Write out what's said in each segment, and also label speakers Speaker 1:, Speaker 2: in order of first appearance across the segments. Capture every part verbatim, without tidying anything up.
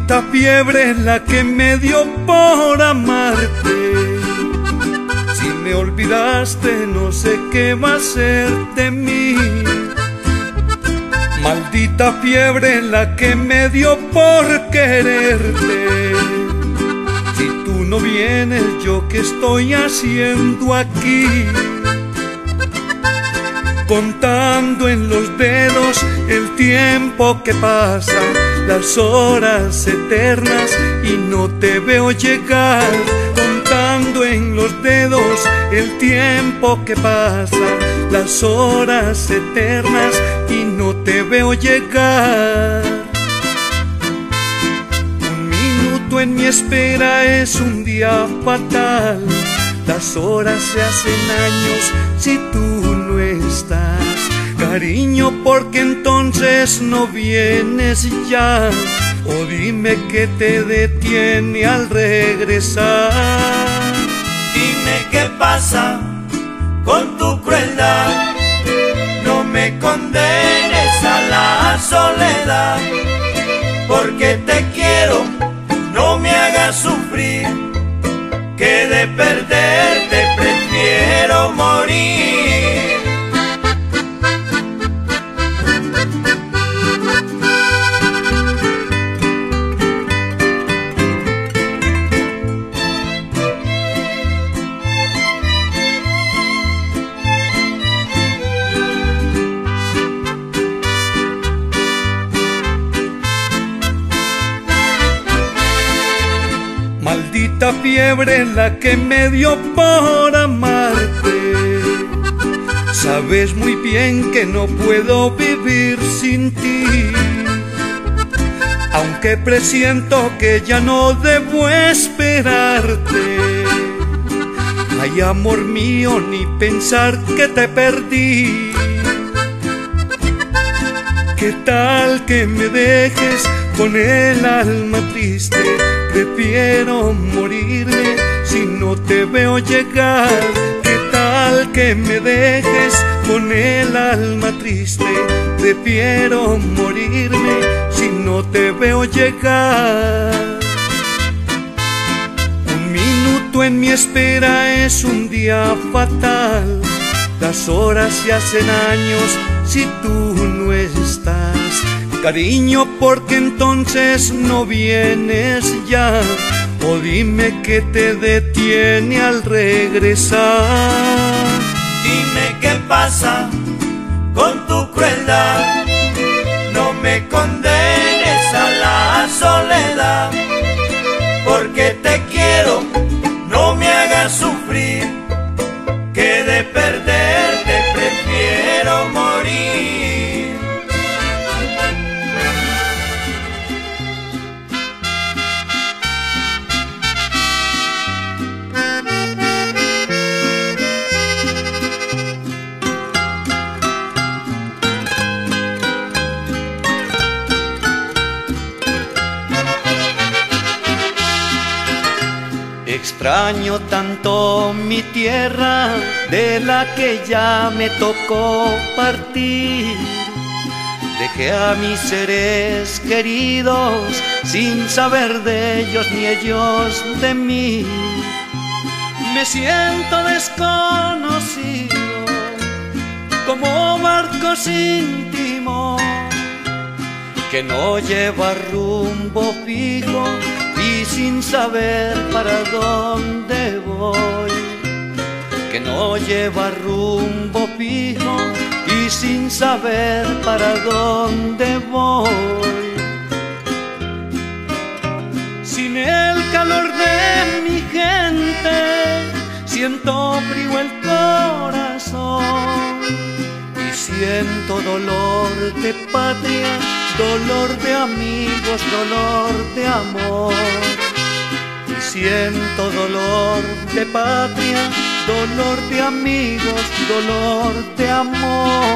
Speaker 1: Maldita fiebre la que me dio por amarte. Si me olvidaste no sé qué va a ser de mí. Maldita fiebre la que me dio por quererte. Si tú no vienes, ¿yo qué estoy haciendo aquí? Contando en los dedos el tiempo que pasa, las horas eternas, y no te veo llegar. Contando en los dedos el tiempo que pasa, las horas eternas, y no te veo llegar. Un minuto en mi espera es un día fatal. Las horas se hacen años si tú no estás. Cariño, ¿por qué entonces no vienes ya? O dime qué te detiene al regresar.
Speaker 2: Dime qué pasa con tu crueldad. No me condenes a la soledad. Porque te quiero, no me hagas sufrir. Que de perderte prefiero morir.
Speaker 1: Maldita fiebre la que me dio por amarte. Sabes muy bien que no puedo vivir sin ti. Aunque presiento que ya no debo esperarte. Ay, amor mío, ni pensar que te perdí. ¿Qué tal que me dejes con el alma triste? Prefiero morirme si no te veo llegar. ¿Qué tal que me dejes con el alma triste? Prefiero morirme si no te veo llegar. Un minuto en mi espera es un día fatal. Las horas se hacen años si tú no estás. Cariño, ¿por qué entonces no vienes ya? O dime qué te detiene al regresar.
Speaker 2: Dime qué pasa con tu crueldad. No me condenes a la soledad. Porque te quiero, no me hagas sufrir. Que de perderte prefiero morir.
Speaker 1: Extraño tanto mi tierra, de la que ya me tocó partir. Dejé a mis seres queridos sin saber de ellos ni ellos de mí. Me siento desconocido, como barco sin timón, que no lleva rumbo fijo y sin saber para dónde voy. Que no lleva rumbo fijo y sin saber para dónde voy. Sin el calor de mi gente siento frío el corazón. Y siento dolor de patria, dolor de amigos, dolor de amor. Y siento dolor de patria, dolor de amigos, dolor de amor.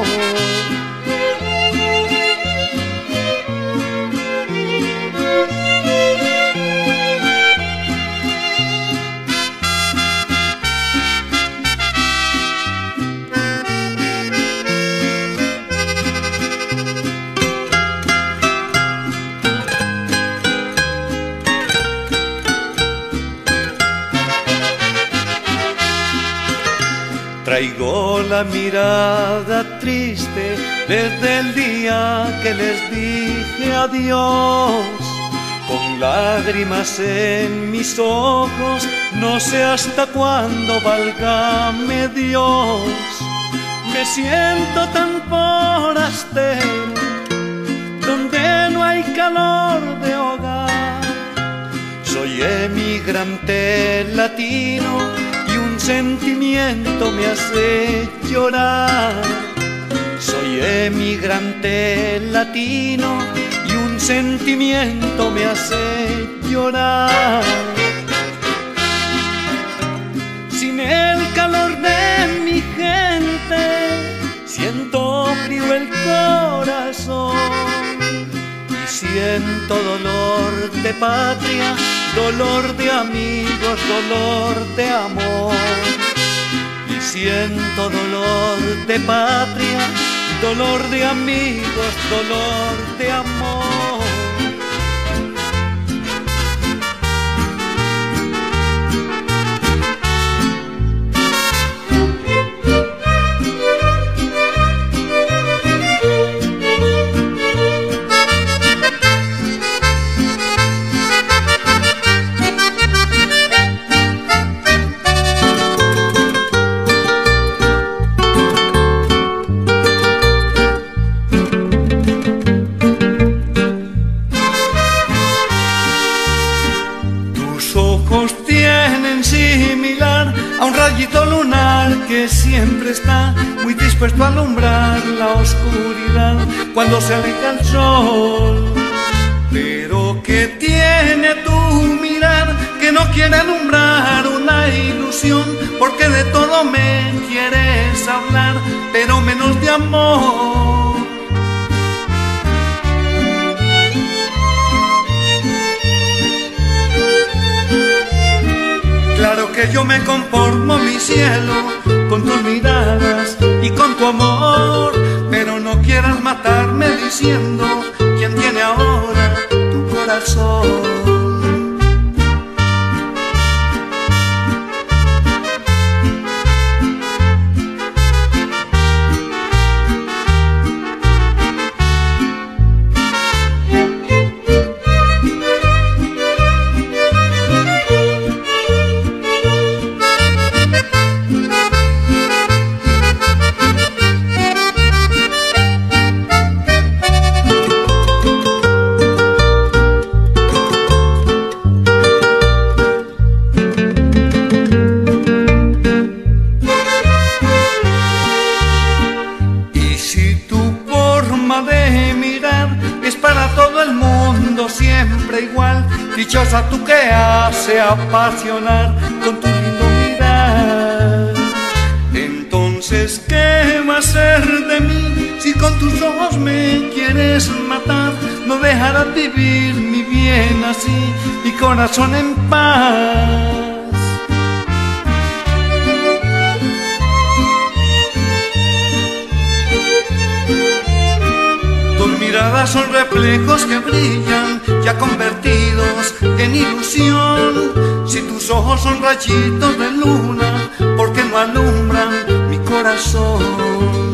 Speaker 1: Traigo la mirada triste desde el día que les dije adiós. Con lágrimas en mis ojos, no sé hasta cuándo, válgame Dios. Me siento tan forastero, donde no hay calor de hogar. Soy emigrante latino y un sentimiento me hace llorar. Soy emigrante latino y un sentimiento me hace llorar. Sin el calor de mi gente, siento frío el corazón. Y siento dolor de patria, dolor de amigos, dolor de amor. Y siento dolor de patria, dolor de amigos, dolor de amor. A un rayito lunar que siempre está muy dispuesto a alumbrar la oscuridad cuando se aleja el sol. Pero que tiene tu mirar que no quiere alumbrar una ilusión, porque de todo me quieres hablar, pero menos de amor. Claro que yo me conformo, mi cielo, con tus miradas y con tu amor, pero no quieras matarme diciendo quién tiene ahora tu corazón. Siempre igual, dichosa tú que hace apasionar con tu lindo mirar. Entonces, ¿qué va a ser de mí si con tus ojos me quieres matar? No dejarás vivir mi bien así, mi corazón en paz. Miradas son reflejos que brillan, ya convertidos en ilusión. Si tus ojos son rayitos de luna, ¿por qué no alumbran mi corazón?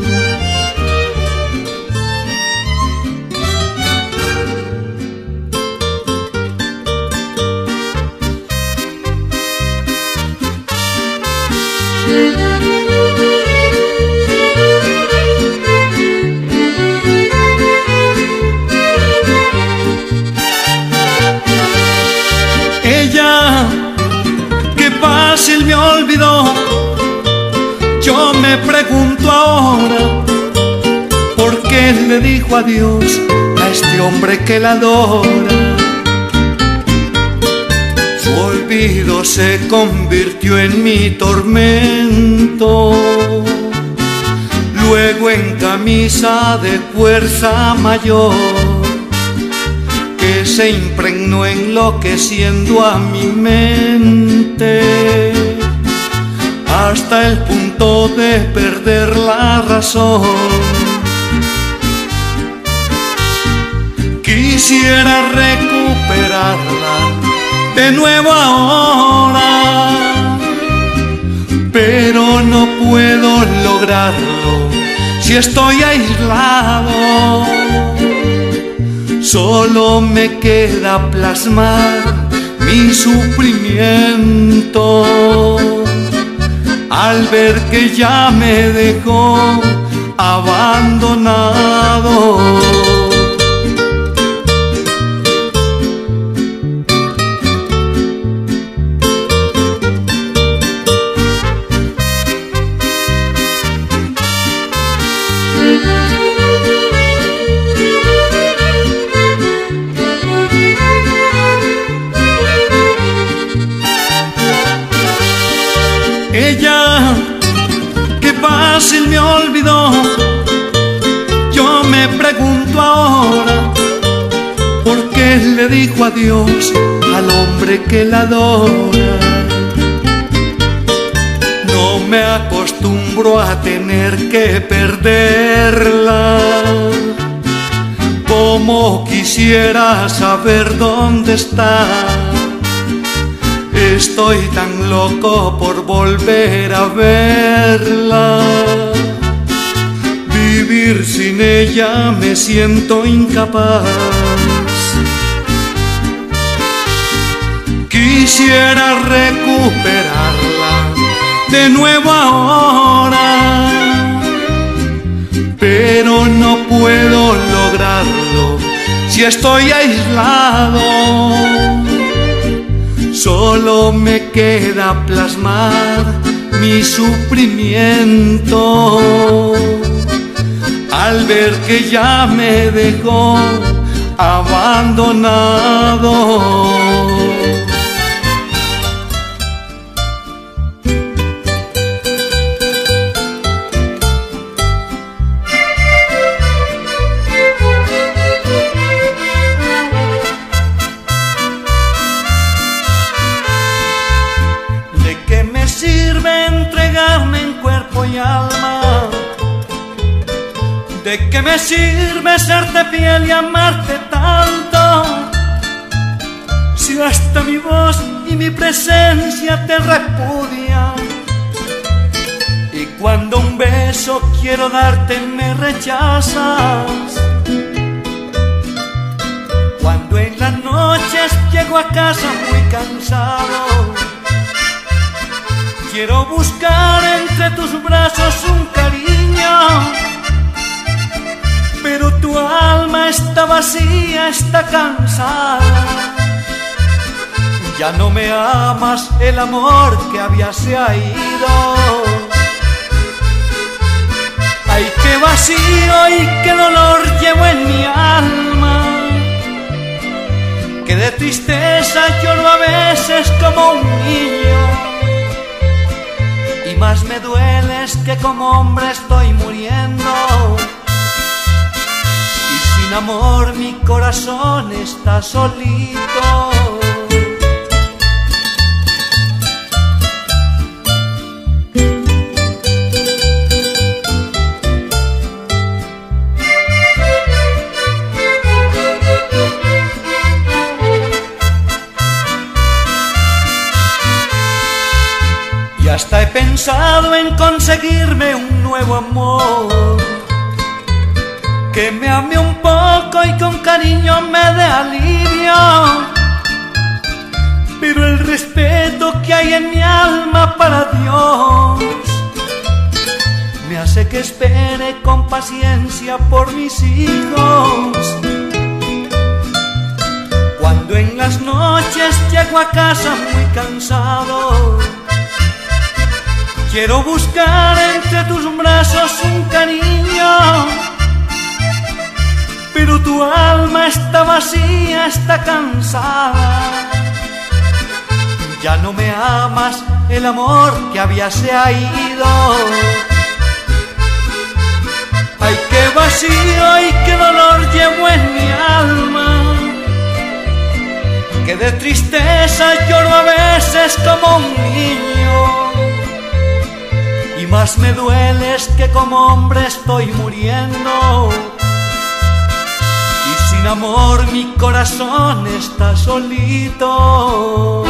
Speaker 1: Fácil me olvidó, yo me pregunto ahora, ¿por qué le dijo adiós a este hombre que la adora? Su olvido se convirtió en mi tormento, luego en camisa de fuerza mayor, que se impregnó enloqueciendo a mi mente hasta el punto de perder la razón. Quisiera recuperarla de nuevo ahora, pero no puedo lograrlo si estoy aislado. Solo me queda plasmar mi sufrimiento al ver que ya me dejó abandonado. Ella, qué fácil me olvidó. Yo me pregunto ahora, ¿por qué le dijo adiós al hombre que la adora? No me acostumbro a tener que perderla. Como quisiera saber dónde está. Estoy tan loco por volver a verla. Vivir sin ella me siento incapaz. Quisiera recuperarla de nuevo ahora, pero no puedo lograrlo si estoy aislado. Solo me queda plasmar mi sufrimiento al ver que ya me dejó abandonado. ¿De qué me sirve serte fiel y amarte tanto? Si hasta mi voz y mi presencia te repudian, y cuando un beso quiero darte me rechazas. Cuando en las noches llego a casa muy cansado, quiero buscar entre tus brazos un cariño, pero tu alma está vacía, está cansada. Ya no me amas, el amor que había se ha ido. Ay, qué vacío y qué dolor llevo en mi alma, que de tristeza lloro a veces como un niño. Y más me duele es que como hombre estoy muriendo. Sin amor mi corazón está solito. Y hasta he pensado en conseguirme un nuevo amor, que me ame un poco y con cariño me dé alivio. Pero el respeto que hay en mi alma para Dios me hace que espere con paciencia por mis hijos. Cuando en las noches llego a casa muy cansado, quiero buscar entre tus brazos un cariño, pero tu alma está vacía, está cansada. Ya no me amas, el amor que había se ha ido. Ay, qué vacío y qué dolor llevo en mi alma, que de tristeza lloro a veces como un niño. Y más me duele es que como hombre estoy muriendo. Sin amor mi corazón está solito.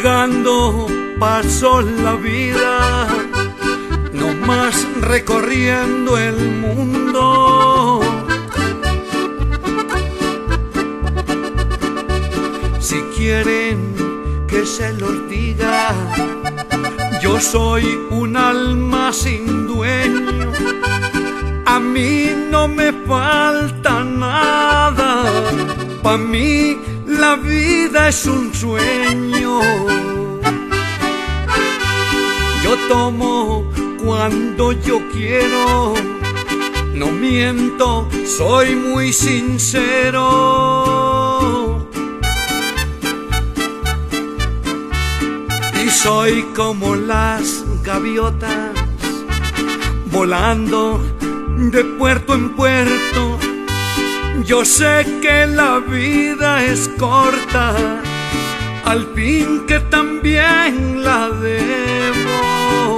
Speaker 1: vagando pasó la vida, no más recorriendo el mundo. Si quieren que se los diga, yo soy un alma sin dueño, a mí no me falta nada, pa' mí la vida es un sueño. Yo tomo cuando yo quiero, no miento, soy muy sincero. Y soy como las gaviotas, volando de puerto en puerto. Yo sé que la vida es corta, al fin que también la debo.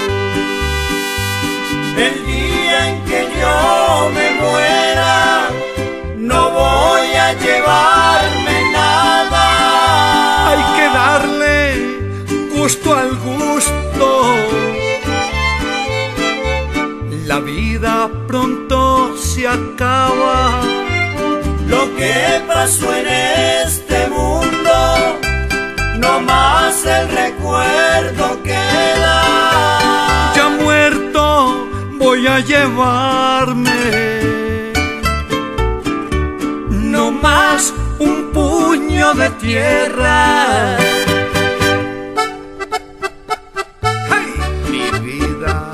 Speaker 2: El día en que yo me muera, no voy a llevarme nada.
Speaker 1: Hay que darle gusto al gusto. La vida pronto se acaba.
Speaker 2: Lo que pasó en este mundo, no más el recuerdo queda.
Speaker 1: Ya muerto voy a llevarme no más un puño de tierra. ¡Hey! Mi vida.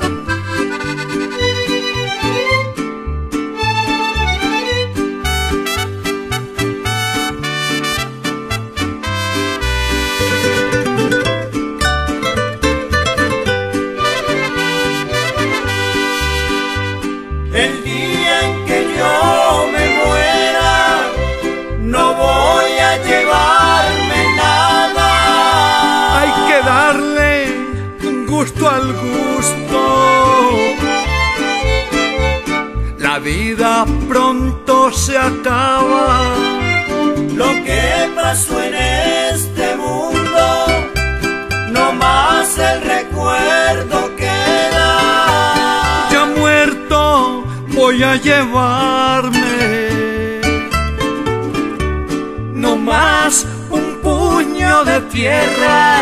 Speaker 2: El día en que yo me muera, no voy a llevarme nada.
Speaker 1: Hay que darle gusto al gusto. La vida pronto se acaba.
Speaker 2: Lo que pasó en este mundo, no más el recuerdo queda.
Speaker 1: Ya muerto voy a llevarme no más un puño de tierra.